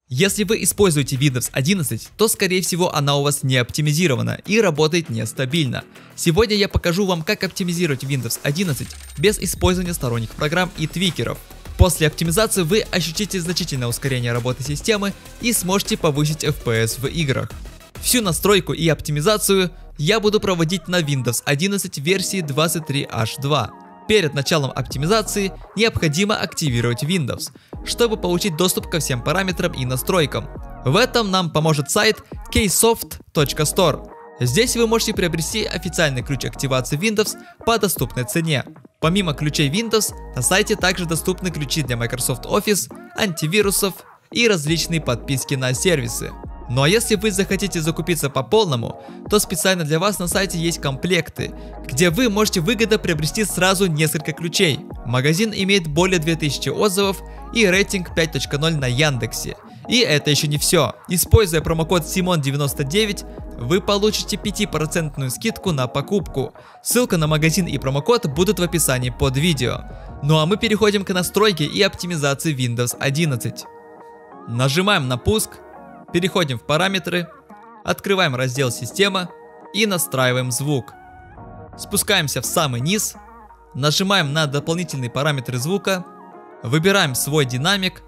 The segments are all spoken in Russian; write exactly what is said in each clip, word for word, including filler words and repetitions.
Если вы используете Windows одиннадцать, то скорее всего она у вас не оптимизирована и работает нестабильно. Сегодня я покажу вам, как оптимизировать Windows одиннадцать без использования сторонних программ и твикеров. После оптимизации вы ощутите значительное ускорение работы системы и сможете повысить эф пи эс в играх. Всю настройку и оптимизацию я буду проводить на Windows одиннадцать версии двадцать три эйч два. Перед началом оптимизации необходимо активировать Windows, чтобы получить доступ ко всем параметрам и настройкам. В этом нам поможет сайт кейсофт точка стор. Здесь вы можете приобрести официальный ключ активации Windows по доступной цене. Помимо ключей Windows, на сайте также доступны ключи для Microsoft Office, антивирусов и различные подписки на сервисы. Ну а если вы захотите закупиться по полному, то специально для вас на сайте есть комплекты, где вы можете выгодно приобрести сразу несколько ключей. Магазин имеет более двух тысяч отзывов и рейтинг пять точка ноль на Яндексе. И это еще не все. Используя промокод Симон девяносто девять, вы получите пятипроцентную скидку на покупку. Ссылка на магазин и промокод будут в описании под видео. Ну а мы переходим к настройке и оптимизации Windows одиннадцать. Нажимаем на пуск. Переходим в параметры, открываем раздел «Система» и настраиваем звук. Спускаемся в самый низ, нажимаем на дополнительные параметры звука, выбираем свой динамик,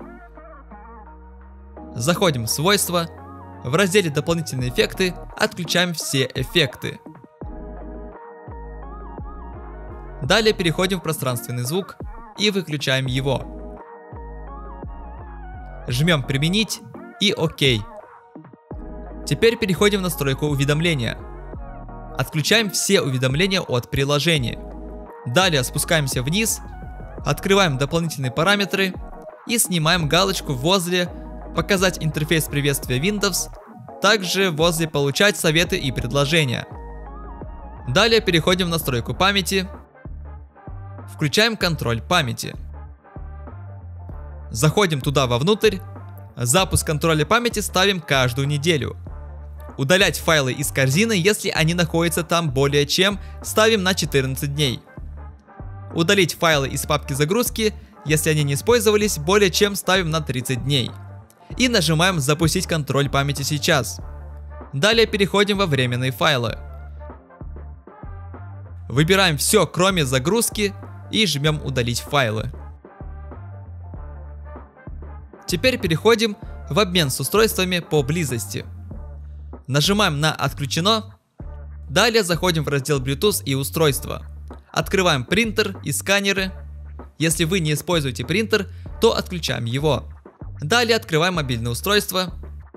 заходим в свойства, в разделе «Дополнительные эффекты» отключаем все эффекты. Далее переходим в пространственный звук и выключаем его. Жмем «Применить» и ОК. Теперь переходим в настройку уведомления. Отключаем все уведомления от приложения. Далее спускаемся вниз, открываем дополнительные параметры и снимаем галочку возле «Показать интерфейс приветствия Windows», также возле «Получать советы и предложения». Далее переходим в настройку памяти, включаем контроль памяти. Заходим туда вовнутрь. Запуск контроля памяти ставим каждую неделю. Удалять файлы из корзины, если они находятся там более чем, ставим на четырнадцать дней. Удалить файлы из папки загрузки, если они не использовались, более чем, ставим на тридцать дней. И нажимаем «Запустить контроль памяти сейчас». Далее переходим во временные файлы. Выбираем все, кроме загрузки, и жмем «Удалить файлы». Теперь переходим в обмен с устройствами по близости. Нажимаем на «Отключено». Далее заходим в раздел Bluetooth и устройства. Открываем принтер и сканеры. Если вы не используете принтер, то отключаем его. Далее открываем мобильные устройства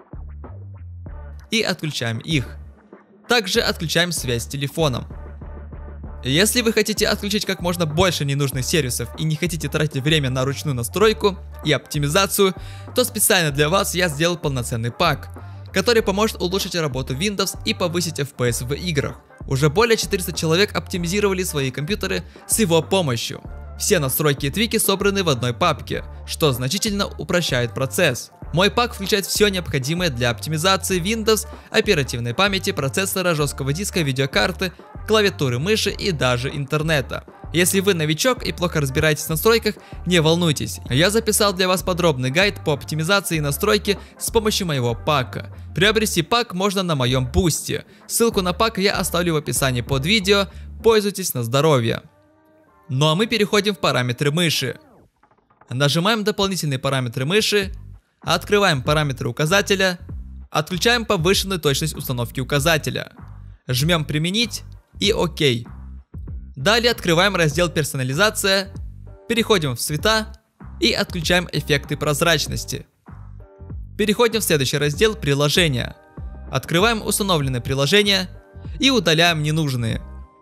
и отключаем их. Также отключаем связь с телефоном. Если вы хотите отключить как можно больше ненужных сервисов и не хотите тратить время на ручную настройку и оптимизацию, то специально для вас я сделал полноценный пак, который поможет улучшить работу Windows и повысить эф пи эс в играх. Уже более четырёхсот человек оптимизировали свои компьютеры с его помощью. Все настройки и твики собраны в одной папке, что значительно упрощает процесс. Мой пак включает все необходимое для оптимизации Windows, оперативной памяти, процессора, жесткого диска, видеокарты, клавиатуры, мыши и даже интернета. Если вы новичок и плохо разбираетесь в настройках, не волнуйтесь, я записал для вас подробный гайд по оптимизации и настройке с помощью моего пака. Приобрести пак можно на моем бусте. Ссылку на пак я оставлю в описании под видео, пользуйтесь на здоровье. Ну а мы переходим в параметры мыши. Нажимаем дополнительные параметры мыши, открываем параметры указателя, отключаем повышенную точность установки указателя, жмем «Применить» и ОК. Далее открываем раздел «Персонализация», переходим в «Цвета» и отключаем эффекты прозрачности. Переходим в следующий раздел «Приложения». Открываем установленные приложения и удаляем ненужные.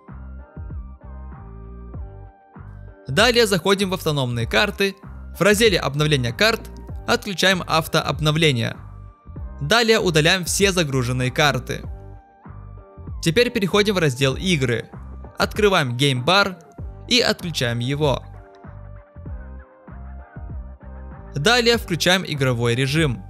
Далее заходим в автономные карты, в разделе «Обновление карт» отключаем автообновление. Далее удаляем все загруженные карты. Теперь переходим в раздел «Игры». Открываем Game Bar и отключаем его. Далее включаем игровой режим.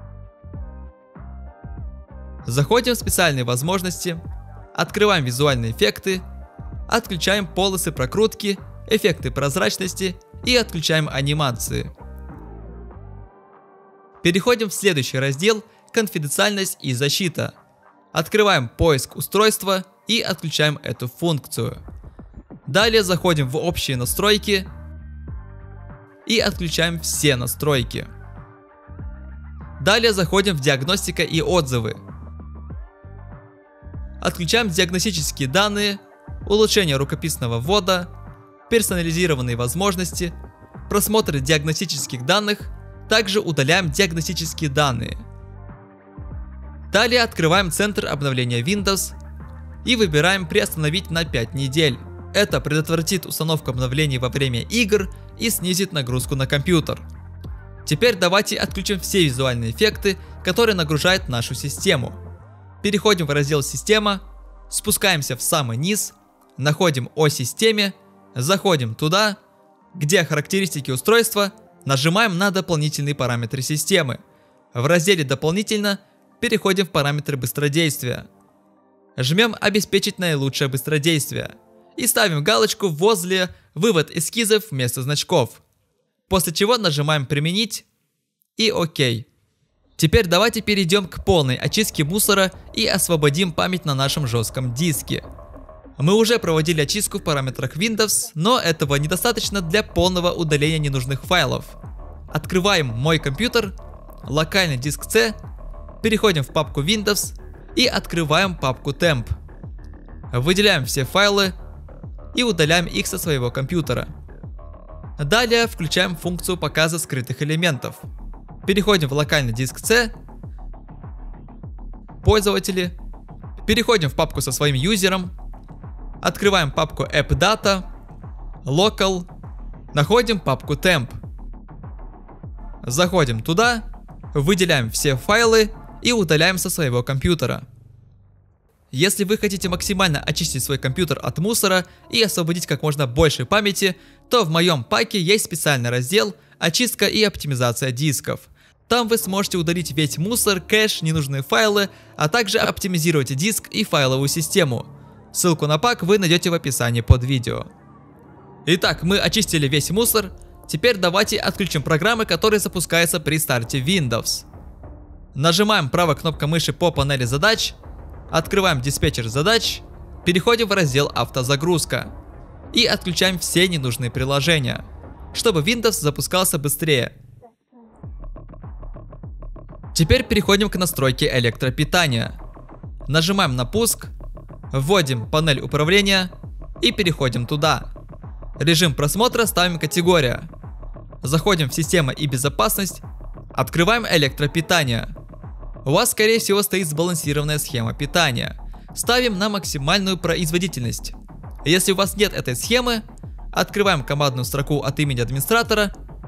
Заходим в специальные возможности, открываем визуальные эффекты, отключаем полосы прокрутки, эффекты прозрачности и отключаем анимации. Переходим в следующий раздел «Конфиденциальность и защита». Открываем поиск устройства и отключаем эту функцию. Далее заходим в общие настройки и отключаем все настройки. Далее заходим в диагностика и отзывы. Отключаем диагностические данные, улучшение рукописного ввода, персонализированные возможности, просмотр диагностических данных, также удаляем диагностические данные. Далее открываем центр обновления Windows и выбираем приостановить на пять недель. Это предотвратит установку обновлений во время игр и снизит нагрузку на компьютер. Теперь давайте отключим все визуальные эффекты, которые нагружают нашу систему. Переходим в раздел «Система», спускаемся в самый низ, находим «О системе», заходим туда, где характеристики устройства, нажимаем на дополнительные параметры системы. В разделе «Дополнительно» переходим в параметры быстродействия. Жмем «Обеспечить наилучшее быстродействие» и ставим галочку возле «Вывод эскизов вместо значков», после чего нажимаем «Применить» и «Ок». Теперь давайте перейдем к полной очистке мусора и освободим память на нашем жестком диске. Мы уже проводили очистку в параметрах Windows, но этого недостаточно для полного удаления ненужных файлов. Открываем «Мой компьютер», локальный диск C, переходим в папку Windows и открываем папку Temp. Выделяем все файлы и удаляем их со своего компьютера. Далее включаем функцию показа скрытых элементов. Переходим в локальный диск C, пользователи, переходим в папку со своим юзером, открываем папку AppData, Local, находим папку Temp. Заходим туда, выделяем все файлы и удаляем со своего компьютера. Если вы хотите максимально очистить свой компьютер от мусора и освободить как можно больше памяти, то в моем паке есть специальный раздел «Очистка и оптимизация дисков». Там вы сможете удалить весь мусор, кэш, ненужные файлы, а также оптимизировать диск и файловую систему. Ссылку на пак вы найдете в описании под видео. Итак, мы очистили весь мусор. Теперь давайте отключим программы, которые запускаются при старте Windows. Нажимаем правой кнопкой мыши по панели задач, открываем диспетчер задач, переходим в раздел «Автозагрузка» и отключаем все ненужные приложения, чтобы Windows запускался быстрее. Теперь переходим к настройке электропитания. Нажимаем на пуск, вводим панель управления и переходим туда. Режим просмотра ставим категория. Заходим в систему и безопасность, открываем электропитание. У вас скорее всего стоит сбалансированная схема питания. Ставим на максимальную производительность. Если у вас нет этой схемы, открываем командную строку от имени администратора,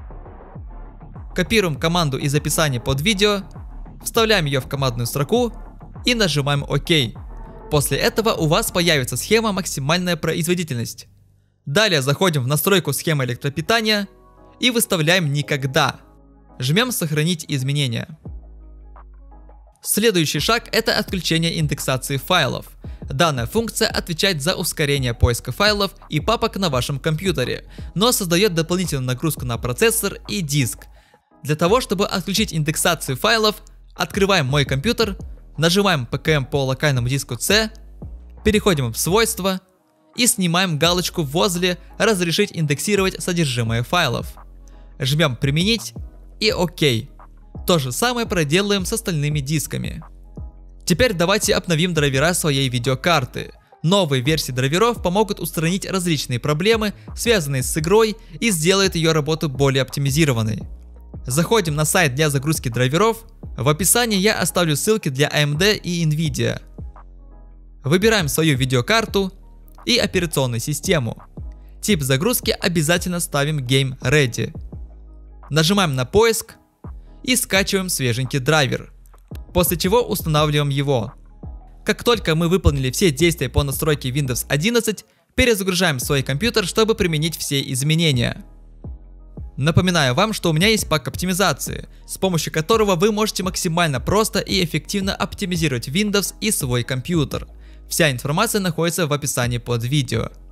копируем команду из описания под видео, вставляем ее в командную строку и нажимаем ОК. После этого у вас появится схема «Максимальная производительность». Далее заходим в настройку схемы электропитания и выставляем «Никогда». Жмем «Сохранить изменения». Следующий шаг – это отключение индексации файлов. Данная функция отвечает за ускорение поиска файлов и папок на вашем компьютере, но создает дополнительную нагрузку на процессор и диск. Для того, чтобы отключить индексацию файлов, открываем «Мой компьютер», нажимаем пэ ка эм по локальному диску C, переходим в «Свойства» и снимаем галочку возле «Разрешить индексировать содержимое файлов». Жмем «Применить» и ОК. То же самое проделаем с остальными дисками. Теперь давайте обновим драйвера своей видеокарты. Новые версии драйверов помогут устранить различные проблемы, связанные с игрой, и сделают ее работу более оптимизированной. Заходим на сайт для загрузки драйверов. В описании я оставлю ссылки для а эм дэ и Nvidia. Выбираем свою видеокарту и операционную систему. Тип загрузки обязательно ставим Game Ready. Нажимаем на поиск и скачиваем свеженький драйвер, после чего устанавливаем его. Как только мы выполнили все действия по настройке Windows одиннадцать, перезагружаем свой компьютер, чтобы применить все изменения. Напоминаю вам, что у меня есть пак оптимизации, с помощью которого вы можете максимально просто и эффективно оптимизировать Windows и свой компьютер. Вся информация находится в описании под видео.